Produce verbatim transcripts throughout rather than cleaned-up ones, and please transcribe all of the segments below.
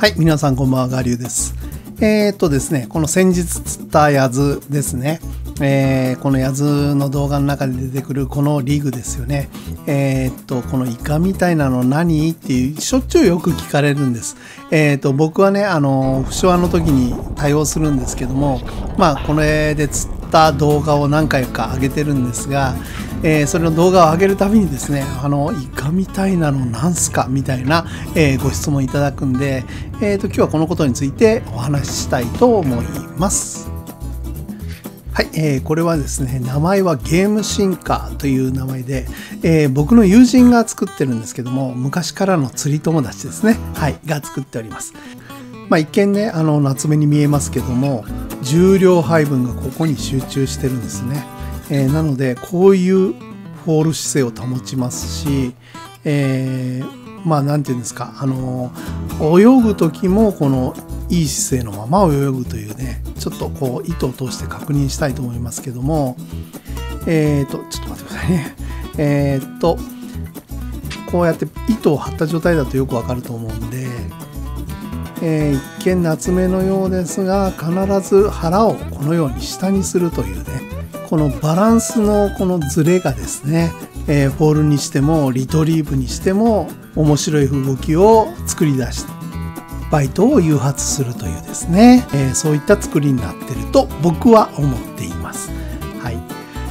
はい、皆さんこんばんは、ガリュウです。えー、っとですね、この先日釣ったヤズですね。えー、このヤズの動画の中で出てくるこのリグですよね。えー、っと、このイカみたいなの何っていう、しょっちゅうよく聞かれるんです。えー、っと、僕はね、あの、不詳の時に対応するんですけども、まあ、これで釣った動画を何回か上げてるんですが、えー、それの動画を上げるたびにですね、あの、イカみたいなのなんすかみたいな、えー、ご質問いただくんで、えー、と今日はこのことについてお話ししたいと思います。はい、えー、これはですね、名前はゲームシンカーという名前で、えー、僕の友人が作ってるんですけども、昔からの釣り友達ですね、はい、が作っております。まあ、一見ね、あの夏目に見えますけども、重量配分がここに集中してるんですね。えー、なのでこういうフォール姿勢を保ちますし、えー、まあなんていうんですか、あの泳ぐ時もこのいい姿勢のまま泳ぐというね、ちょっとこう糸を通して確認したいと思いますけども、えーとちょっと待ってくださいね。えーとこうやって糸を張った状態だとよくわかると思うんで、えー、一見夏目のようですが、必ず腹をこのように下にするというね、このバランスのこのズレがですね、えー、フォールにしてもリトリーブにしても面白い動きを作り出してバイトを誘発するというですね、えー、そういった作りになっていると僕は思っています。はい。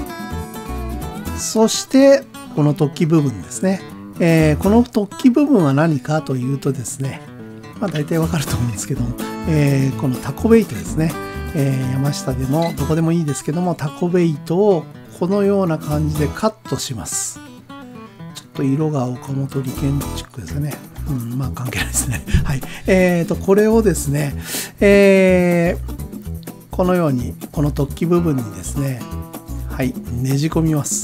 そしてこの突起部分ですね、えー、この突起部分は何かというとですね、まあ大体わかると思うんですけども、えー、このタコベイトですね。えー、山下でもどこでもいいですけども、タコベイトをこのような感じでカットします。ちょっと色が岡本理研チックですね。うん、まあ関係ないですね。はい。えーと、これをですね、えー、このように、この突起部分にですね、はい、ねじ込みます。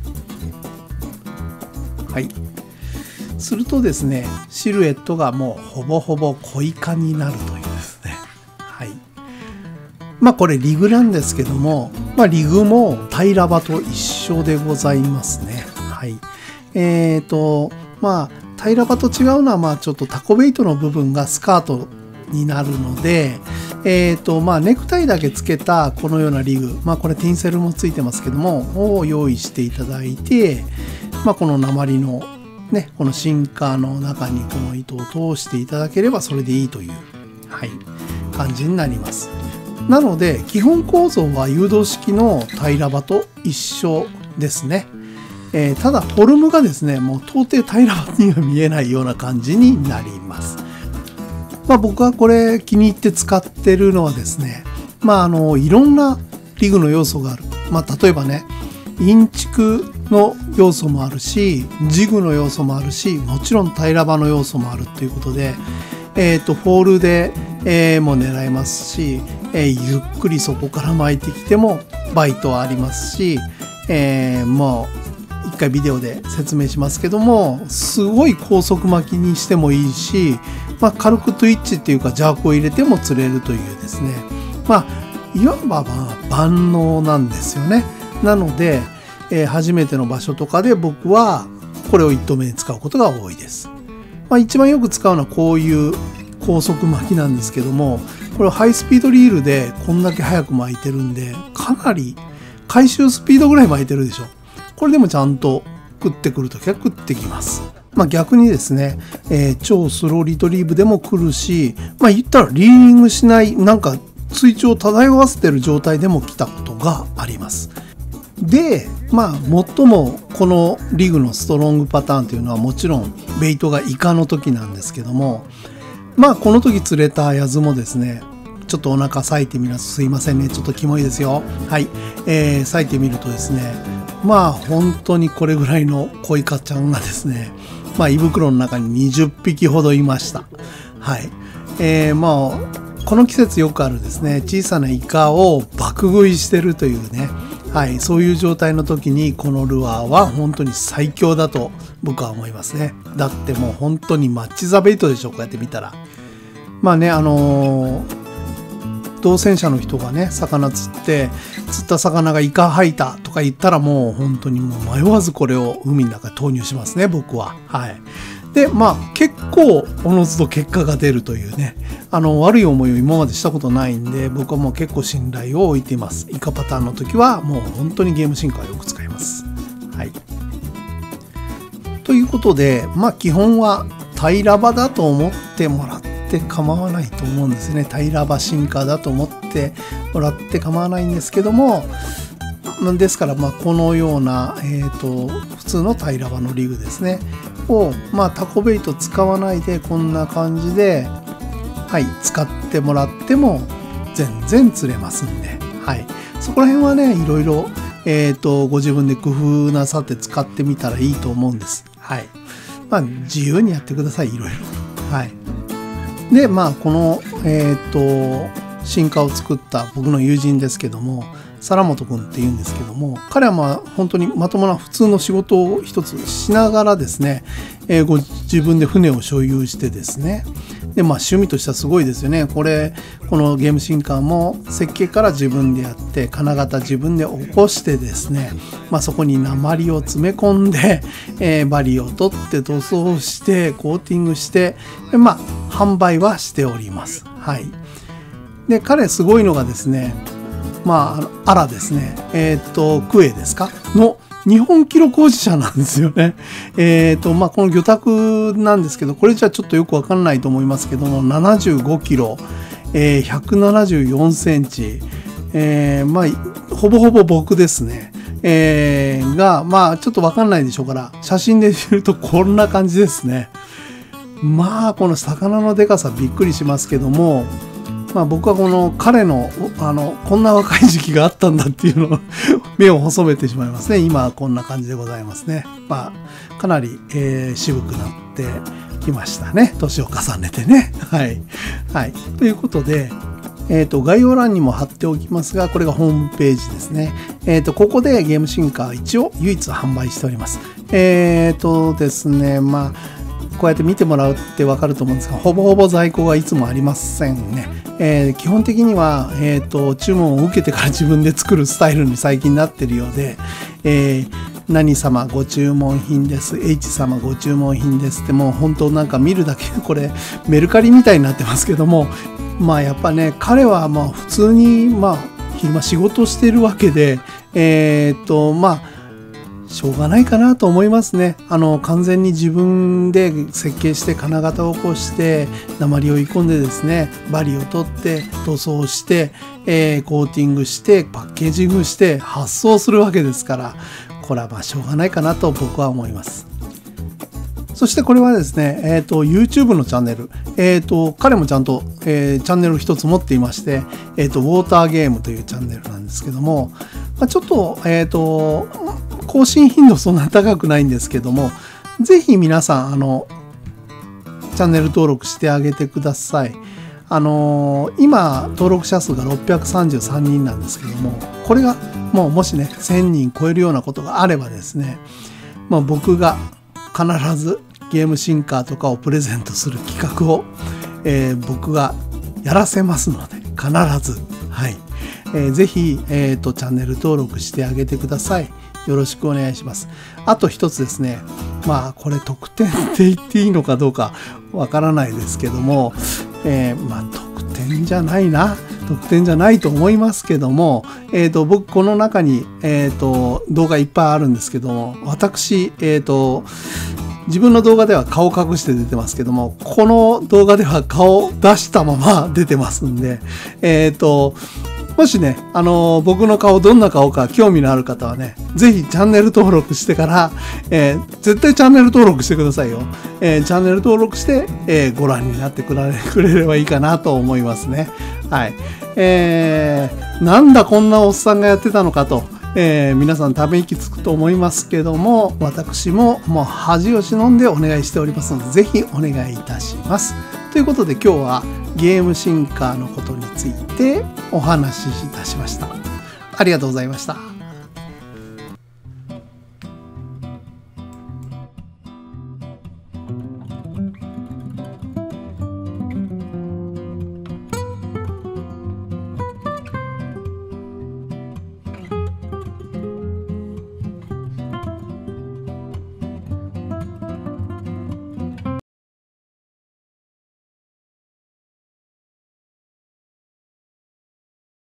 はい。するとですね、シルエットがもうほぼほぼ小イカになるというですね。はい。まあこれリグなんですけども、まあリグも平ラバと一緒でございますね。はい。えーと、まあ平ラバと違うのは、まあちょっとタコベイトの部分がスカートになるので、えーと、まあネクタイだけつけたこのようなリグ、まあこれティンセルもついてますけども、を用意していただいて、まあこの鉛のね、このシンカーの中にこの糸を通していただければそれでいいという、はい、感じになります。なので基本構造は誘導式の平ラバと一緒ですね。えー、ただフォルムがですね、もう到底平ラバには見えないような感じになります。まあ僕はこれ気に入って使ってるのはですね、まああのいろんなリグの要素がある。まあ例えばね、インチクの要素もあるし、ジグの要素もあるし、もちろん平ラバの要素もあるということで、えっとフォールで、えー、も狙えますし、えー、ゆっくりそこから巻いてきてもバイトはありますし、えー、もう一回ビデオで説明しますけども、すごい高速巻きにしてもいいし、まあ、軽くトゥイッチっていうかジャークを入れても釣れるというですね、まあいわばまあ万能なんですよね。なので、えー、初めての場所とかで僕はこれを一投目に使うことが多いです。まあ、一番よく使うのはこういう高速巻きなんですけども、これハイスピードリールでこんだけ速く巻いてるんで、かなり回収スピードぐらい巻いてるでしょ。これでもちゃんと食ってくるときは食ってきます。まあ逆にですね、えー、超スローリトリーブでも来るし、まあ言ったらリーニングしない、なんか水中を漂わせてる状態でも来たことがあります。で、まあ最もこのリグのストロングパターンというのはもちろんベイトがイカの時なんですけども、まあこの時釣れたヤズもですね、ちょっとお腹裂いてみます。すいませんね、ちょっとキモいですよ。はい、えー、裂いてみるとですね、まあ本当にこれぐらいの小イカちゃんがですね、まあ胃袋の中ににじゅっぴきほどいました。はい、えー、まあこの季節よくあるですね、小さなイカを爆食いしてるというね、はい、そういう状態の時にこのルアーは本当に最強だと僕は思いますね。だってもう本当にマッチザベイトでしょ、こうやって見たら。まあね、あのー、同船者の人がね、魚釣って釣った魚がイカ吐いたとか言ったら、もう本当にもう迷わずこれを海の中に投入しますね、僕は。はい。 で、まあ結構おのずと結果が出るというね、あの悪い思いを今までしたことないんで、僕はもう結構信頼を置いています。以下パターンの時はもう本当にゲームシンカーをよく使います。はい。ということで、まあ基本は平ら場だと思ってもらって構わないと思うんですね。平ら場シンカーだと思ってもらって構わないんですけども、ですからまあこのような、えーと、普通の平ら場のリグですねを、まあタコベイト使わないでこんな感じで、はい、使ってもらっても全然釣れますんで、はい、そこら辺はねいろいろ、えーと、ご自分で工夫なさって使ってみたらいいと思うんです。はい。まあ自由にやってください、いろいろ。はい。で、まあこの、えっと、進化を作った僕の友人ですけども、皿本くんっていうんですけども、彼はまあ本当にまともな普通の仕事を一つしながらですね、えー、ご自分で船を所有してですね、でまあ趣味としてはすごいですよね。これこのゲームシンカーも設計から自分でやって金型自分で起こしてですね、まあ、そこに鉛を詰め込んで、えー、バリを取って塗装してコーティングしてでまあ販売はしております。はい。で彼すごいのがですね、まああらですね、えっとクエですかの日本記録保持者なんですよね。えっと、まあ、この魚拓なんですけど、これじゃちょっとよくわかんないと思いますけども、ななじゅうごキロ、えー、ひゃくななじゅうよんセンチ、えー、まあ、ほぼほぼ僕ですね。えー、が、まあ、ちょっとわかんないでしょうから、写真で見るとこんな感じですね。まあ、この魚のでかさびっくりしますけども、まあ、僕はこの彼のあのこんな若い時期があったんだっていうのを目を細めてしまいますね。今はこんな感じでございますね。まあかなり、えー、渋くなってきましたね。年を重ねてね。はい。はい。ということで、えっと、概要欄にも貼っておきますが、これがホームページですね。えっと、ここでゲームシンカー一応唯一販売しております。えっとですね、まあ、こうやって見てもらうってわかると思うんですが、ほぼほぼ在庫がいつもありませんね。えー、基本的には、えーと、注文を受けてから自分で作るスタイルに最近なってるようで、えー、何様ご注文品です、H 様ご注文品ですってもう本当なんか見るだけこれメルカリみたいになってますけども、まあやっぱね彼はまあ普通にまあ昼間仕事してるわけで、えーとまあしょうがないかなと思いますね。あの完全に自分で設計して金型を起こして鉛を追い込んでですね、バリを取って塗装して、えー、コーティングしてパッケージングして発送するわけですから、これはまあしょうがないかなと僕は思います。そしてこれはですね、えっと YouTube のチャンネル、えっと彼もちゃんと、えー、チャンネル一つ持っていまして、えっとウォーターゲームというチャンネルなんですけども、まあ、ちょっとえっと更新頻度そんな高くないんですけども、ぜひ皆さんあのチャンネル登録してあげてください。あのー、今登録者数がろっぴゃくさんじゅうさんにんなんですけども、これがもうもしねせんにん超えるようなことがあればですね、まあ、僕が必ずゲームシンカーとかをプレゼントする企画を、えー、僕がやらせますので、必ず、はい、えー、ぜひ、えーと、チャンネル登録してあげてください。よろしくお願いします。あと一つですね、まあこれ特典って言っていいのかどうかわからないですけども、えー、まあ特典じゃないな特典じゃないと思いますけども、えーと僕この中に、えーと動画いっぱいあるんですけども、私、えーと自分の動画では顔隠して出てますけども、この動画では顔出したまま出てますんで、えっと、もしね、あのー、僕の顔どんな顔か興味のある方はね、ぜひチャンネル登録してから、えー、絶対チャンネル登録してくださいよ。えー、チャンネル登録して、えー、ご覧になってくれくれればいいかなと思いますね。はい。えー、なんだこんなおっさんがやってたのかと。えー、皆さんため息つくと思いますけども、私ももう恥を忍んでお願いしておりますので、ぜひお願いいたします。ということで今日はゲームシンカーのことについてお話しいたしました。ありがとうございました。